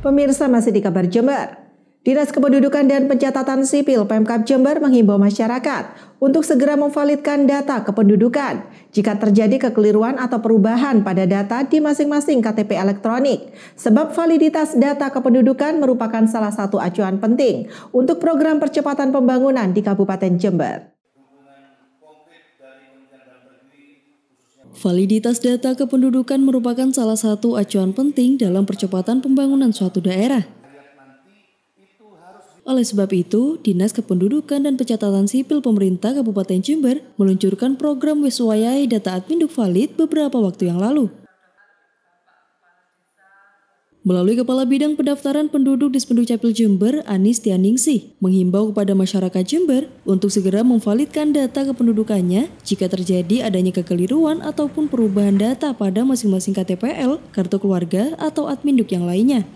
Pemirsa, masih di kabar Jember. Dinas Kependudukan dan Pencatatan Sipil Pemkab Jember menghimbau masyarakat untuk segera memvalidkan data kependudukan jika terjadi kekeliruan atau perubahan pada data di masing-masing KTP elektronik. Sebab validitas data kependudukan merupakan salah satu acuan penting untuk program percepatan pembangunan di Kabupaten Jember. Validitas data kependudukan merupakan salah satu acuan penting dalam percepatan pembangunan suatu daerah. Oleh sebab itu, Dinas Kependudukan dan Pencatatan Sipil Pemerintah Kabupaten Jember meluncurkan program Weswayai Data Adminduk Valid beberapa waktu yang lalu. Melalui Kepala Bidang Pendaftaran Penduduk Dispenduk Capil Jember, Anis Tianingsih, menghimbau kepada masyarakat Jember untuk segera memvalidkan data kependudukannya jika terjadi adanya kekeliruan ataupun perubahan data pada masing-masing KTPL, kartu keluarga, atau adminduk yang lainnya.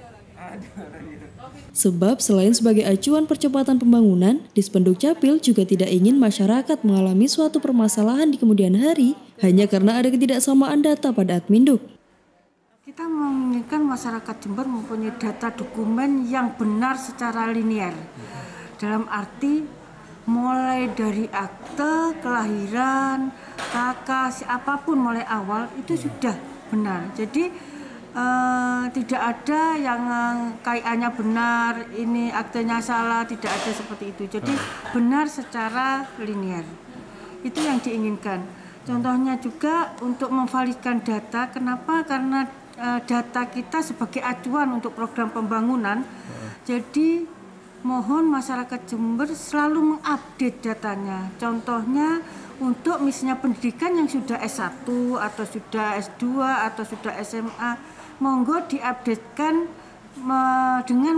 Sebab selain sebagai acuan percepatan pembangunan, Dispenduk Capil juga tidak ingin masyarakat mengalami suatu permasalahan di kemudian hari hanya karena ada ketidaksamaan data pada adminduk. Kita menginginkan masyarakat Jember mempunyai data dokumen yang benar secara linear. Dalam arti mulai dari akte, kelahiran, KK, apapun mulai awal itu sudah benar. Jadi tidak ada yang KIA-nya benar, ini aktenya salah, tidak ada seperti itu. Jadi benar secara linear. Itu yang diinginkan. Contohnya juga untuk memvalidkan data, kenapa? Karena data kita sebagai acuan untuk program pembangunan. Jadi mohon masyarakat Jember selalu mengupdate datanya. Contohnya untuk misalnya pendidikan yang sudah S1 atau sudah S2 atau sudah SMA, monggo diupdatekan dengan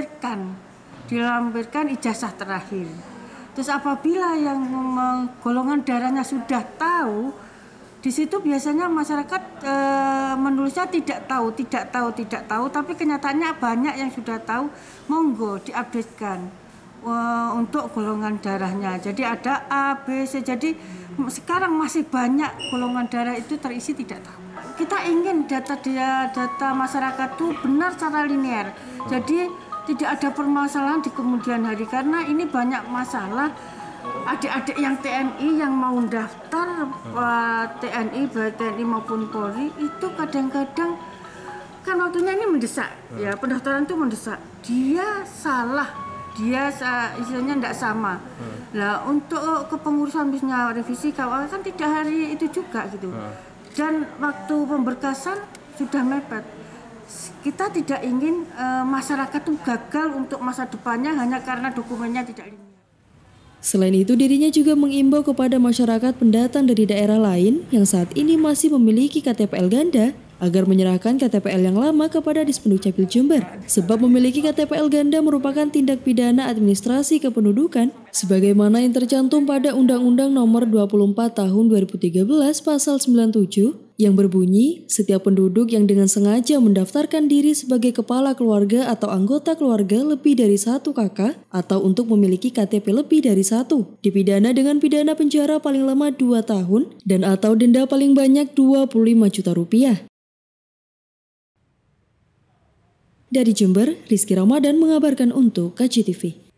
dilampirkan ijazah terakhir. Terus apabila yang golongan darahnya sudah tahu, di situ biasanya masyarakat menulisnya tidak tahu, tapi kenyataannya banyak yang sudah tahu, monggo diupdatekan untuk golongan darahnya. Jadi ada A, B, C. Jadi sekarang masih banyak golongan darah itu terisi tidak tahu. Kita ingin data masyarakat itu benar secara linear. Jadi tidak ada permasalahan di kemudian hari, karena ini banyak masalah adik-adik yang TNI yang mau daftar TNI, baik TNI maupun Polri, itu kadang-kadang kan waktunya ini mendesak, ya pendaftaran itu mendesak. Dia salah, dia istilahnya tidak sama. Lah untuk kepengurusan misalnya revisi KUA kan tidak hari itu juga gitu. Dan waktu pemberkasan sudah mepet. Kita tidak ingin masyarakat itu gagal untuk masa depannya hanya karena dokumennya tidak linear. Selain itu, dirinya juga mengimbau kepada masyarakat pendatang dari daerah lain yang saat ini masih memiliki KTPL ganda agar menyerahkan KTPL yang lama kepada Dispenduk Capil Jember. Sebab memiliki KTPL ganda merupakan tindak pidana administrasi kependudukan sebagaimana yang tercantum pada Undang-Undang Nomor 24 Tahun 2013 Pasal 97 yang berbunyi, setiap penduduk yang dengan sengaja mendaftarkan diri sebagai kepala keluarga atau anggota keluarga lebih dari 1 kakak atau untuk memiliki KTP lebih dari 1, dipidana dengan pidana penjara paling lama 2 tahun dan atau denda paling banyak 25 juta rupiah. Dari Jember, Rizky Ramadan mengabarkan untuk KJTV.